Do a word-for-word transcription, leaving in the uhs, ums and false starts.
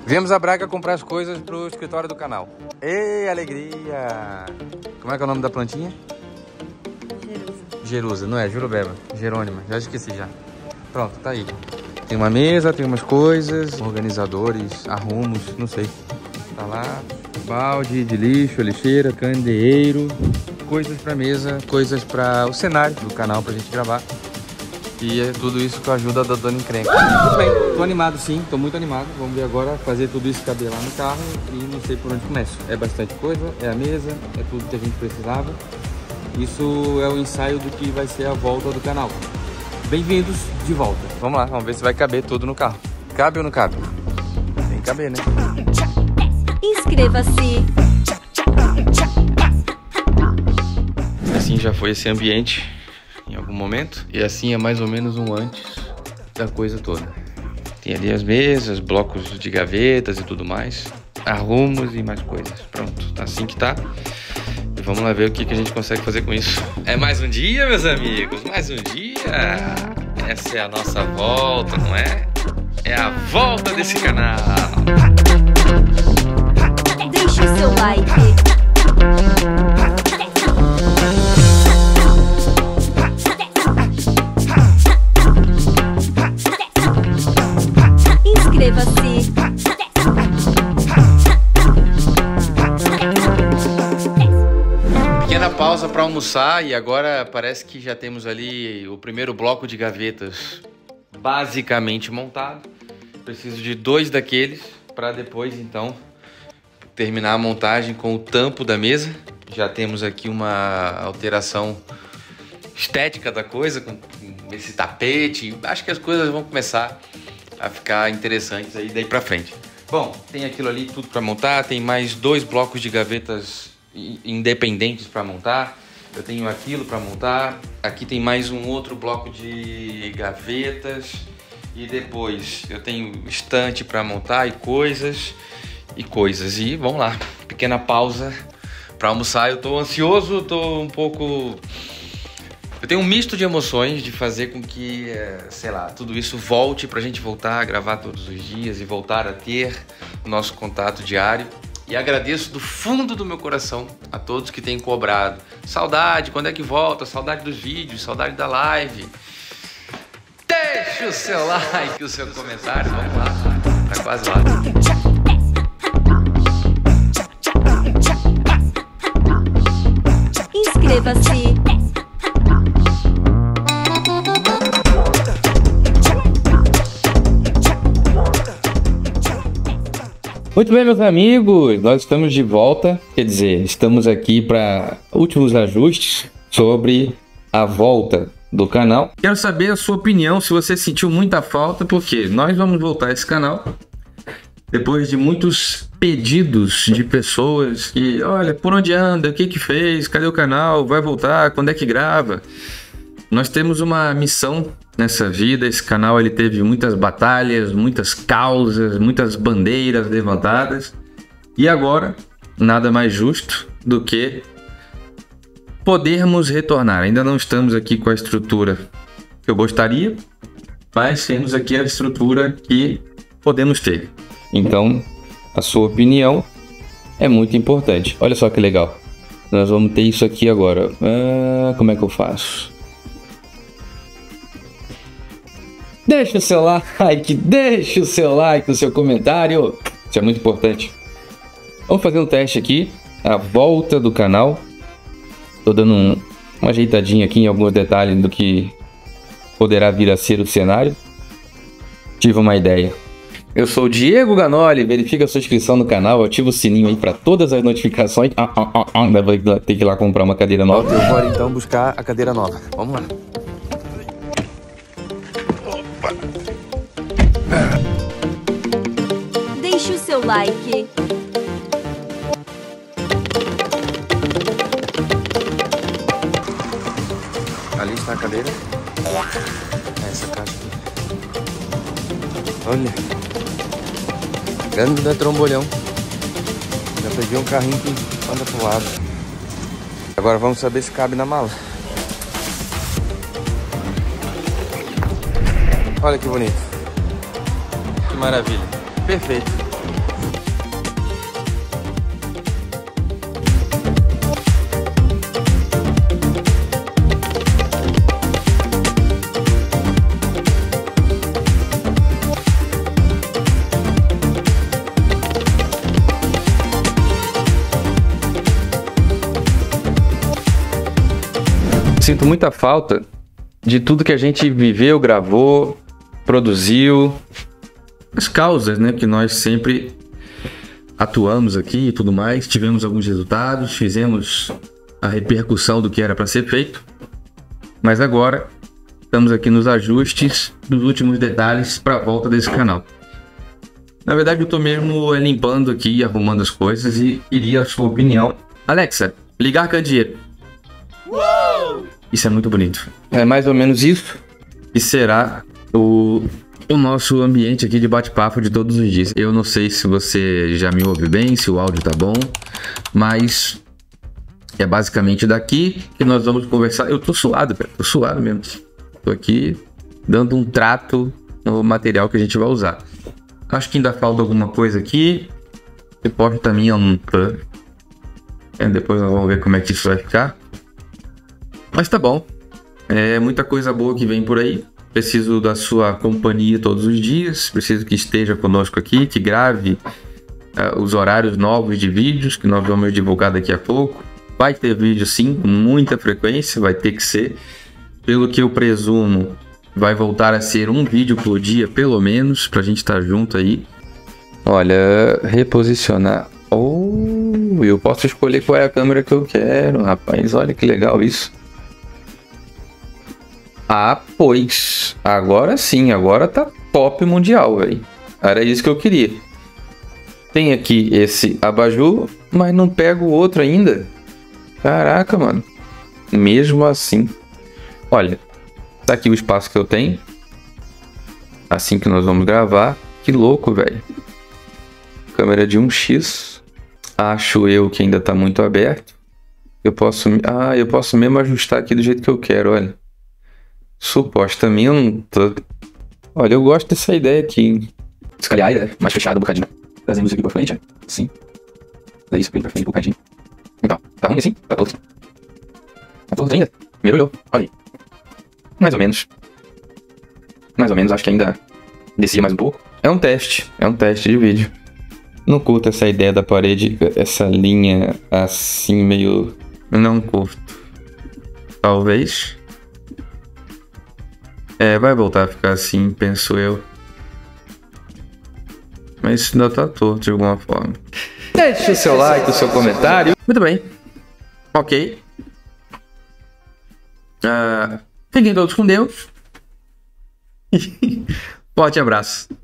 Viemos a Braga comprar as coisas pro escritório do canal. Ei, alegria! Como é que é o nome da plantinha? Jerusa. Jerusa, não é? Jurubeba. Jerônima, já esqueci já. Pronto, tá aí. Tem uma mesa, tem umas coisas, organizadores, arrumos, não sei. Tá lá, balde de lixo, lixeira, candeeiro, coisas pra mesa, coisas pra o cenário do canal pra gente gravar. E é tudo isso com a ajuda da dona Encrenca. Tudo bem, tô animado sim, tô muito animado. Vamos ver agora fazer tudo isso caber lá no carro e não sei por onde começo. É bastante coisa, é a mesa, é tudo que a gente precisava. Isso é o ensaio do que vai ser a volta do canal. Bem-vindos de volta. Vamos lá, vamos ver se vai caber tudo no carro. Cabe ou não cabe? Tem que caber, né? Inscreva-se. Assim já foi esse ambiente em algum momento. E assim é mais ou menos um antes da coisa toda. Tem ali as mesas, blocos de gavetas e tudo mais. Arrumos e mais coisas. Pronto, tá assim que tá. E vamos lá ver o que, que a gente consegue fazer com isso. É mais um dia, meus amigos. Mais um dia. Essa é a nossa volta, não é? É a volta desse canal. Deixe o seu like. Inscreva-se. Pequena pausa para almoçar e agora parece que já temos ali o primeiro bloco de gavetas basicamente montado. Preciso de dois daqueles para depois então terminar a montagem com o tampo da mesa. Já temos aqui uma alteração estética da coisa com esse tapete. Acho que as coisas vão começar a ficar interessantes aí daí para frente. Bom, tem aquilo ali tudo para montar, tem mais dois blocos de gavetas independentes para montar. Eu tenho aquilo para montar. Aqui tem mais um outro bloco de gavetas e depois eu tenho estante para montar e coisas e coisas. E vamos lá, pequena pausa para almoçar. Eu tô ansioso, tô um pouco... Eu tenho um misto de emoções de fazer com que, sei lá, tudo isso volte pra gente voltar a gravar todos os dias e voltar a ter o nosso contato diário. E agradeço do fundo do meu coração a todos que têm cobrado. Saudade, quando é que volta? Saudade dos vídeos, saudade da live. Deixa o seu like, o seu comentário, vamos lá, tá quase lá. Inscreva-se. Muito bem, meus amigos, nós estamos de volta, quer dizer, estamos aqui para últimos ajustes sobre a volta do canal. Quero saber a sua opinião, se você sentiu muita falta, porque nós vamos voltar a esse canal depois de muitos pedidos de pessoas que, olha, por onde anda, o que que fez, cadê o canal, vai voltar, quando é que grava? Nós temos uma missão nessa vida, esse canal ele teve muitas batalhas, muitas causas, muitas bandeiras levantadas e agora nada mais justo do que podermos retornar. Ainda não estamos aqui com a estrutura que eu gostaria, mas temos aqui a estrutura que podemos ter. Então, a sua opinião é muito importante. Olha só que legal. Nós vamos ter isso aqui agora. Ah, como é que eu faço? Deixa o seu like, deixa o seu like, o seu comentário. Isso é muito importante. Vamos fazer um teste aqui. A volta do canal. Tô dando um, uma ajeitadinha aqui em alguns detalhes do que poderá vir a ser o cenário. Tive uma ideia. Eu sou o Diego Ganoli. Verifica a sua inscrição no canal. Ativa o sininho aí para todas as notificações. Ah, ah, ah, ah. Vai ter que ir lá comprar uma cadeira nova. Eu vou então buscar a cadeira nova. Vamos lá. Deixe o seu like. Ali está a cadeira. Essa caixa aqui. Olha. Grande da trombolhão. Já peguei um carrinho que anda pro lado. Agora vamos saber se cabe na mala. Olha que bonito. Que maravilha. Perfeito. sinto muita falta de tudo que a gente viveu, gravou, produziu. As causas, né, que nós sempre atuamos aqui e tudo mais. Tivemos alguns resultados, fizemos a repercussão do que era para ser feito. Mas agora estamos aqui nos ajustes dos últimos detalhes para a volta desse canal. Na verdade, eu estou mesmo limpando aqui, arrumando as coisas e queria a sua opinião. Alexa, ligar candeeiro. Uou! Isso é muito bonito. É mais ou menos isso que será o, o nosso ambiente aqui de bate-papo de todos os dias. Eu não sei se você já me ouve bem, se o áudio tá bom, mas é basicamente daqui que nós vamos conversar. Eu tô suado, cara, tô suado mesmo. Tô aqui dando um trato no material que a gente vai usar. Acho que ainda falta alguma coisa aqui. Depois também eu não tô. É, depois nós vamos ver como é que isso vai ficar. Mas tá bom. É muita coisa boa que vem por aí. Preciso da sua companhia todos os dias. Preciso que esteja conosco aqui, que grave uh, os horários novos de vídeos que nós vamos divulgar daqui a pouco. Vai ter vídeo sim, com muita frequência, vai ter que ser. Pelo que eu presumo, vai voltar a ser um vídeo por dia, pelo menos, pra gente estar junto aí. Olha, reposicionar. Oh, eu posso escolher qual é a câmera que eu quero, rapaz. Olha que legal isso. Ah, pois. Agora sim, agora tá top mundial, velho. Era isso que eu queria. Tem aqui esse abajur, mas não pego o outro ainda. Caraca, mano. Mesmo assim. Olha, tá aqui o espaço que eu tenho. Assim que nós vamos gravar. Que louco, velho. Câmera de um x. Acho eu que ainda tá muito aberto. Eu posso... Ah, eu posso mesmo ajustar aqui do jeito que eu quero, olha. Supostamente eu não tô... Olha, eu gosto dessa ideia aqui. Escalhar, é mais fechado um bocadinho. Trazemos isso aqui pra frente, assim. Daí isso aqui pra frente um bocadinho. Então, tá ruim assim? Tá todo. Tá todo ainda? Melhorou, olha aí. Mais ou menos. Mais ou menos, acho que ainda descia mais um pouco. É um teste, é um teste de vídeo. Não curto essa ideia da parede, essa linha assim meio... Não curto. Talvez. É, vai voltar a ficar assim, penso eu. Mas isso ainda tá torto de alguma forma. Deixe o seu like, o seu comentário. Muito bem. Ok. Uh, fiquem todos com Deus. Forte abraço.